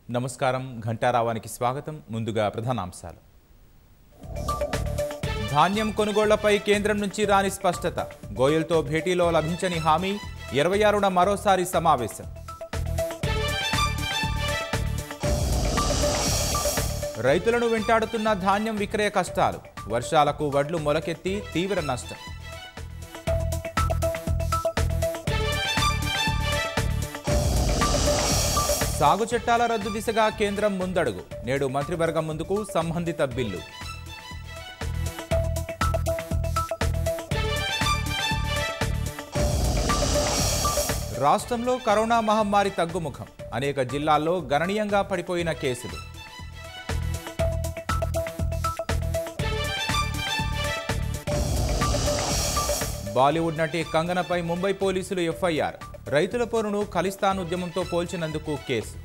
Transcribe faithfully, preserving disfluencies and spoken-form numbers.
నమస్కారం ఘంటారావానికి స్వాగతం. ముందుగా ప్రధానాంశాలు. ధాన్యం కొనుగోళ్లపై కేంద్రం నుంచి రాని స్పష్టత. గోయల్తో భేటీలో లభించని హామీ. ఇరవై ఆరున మరోసారి సమావేశం. రైతులను వెంటాడుతున్న ధాన్యం విక్రయ కష్టాలు. వర్షాలకు వడ్లు మొలకెత్తి తీవ్ర నష్టం. సాగు చట్టాల రద్దు దిశగా కేంద్రం ముందడుగు. నేడు మంత్రివర్గం ముందుకు సంబంధిత బిల్లు. రాష్ట్రంలో కరోనా మహమ్మారి తగ్గుముఖం. అనేక జిల్లాల్లో గణనీయంగా పడిపోయిన కేసులు. బాలీవుడ్ నటి కంగనపై ముంబై పోలీసులు ఎఫ్ఐఆర్. రైతుల పోరును ఖలిస్తాన్ ఉద్యమంతో పోల్చినందుకు కేసు.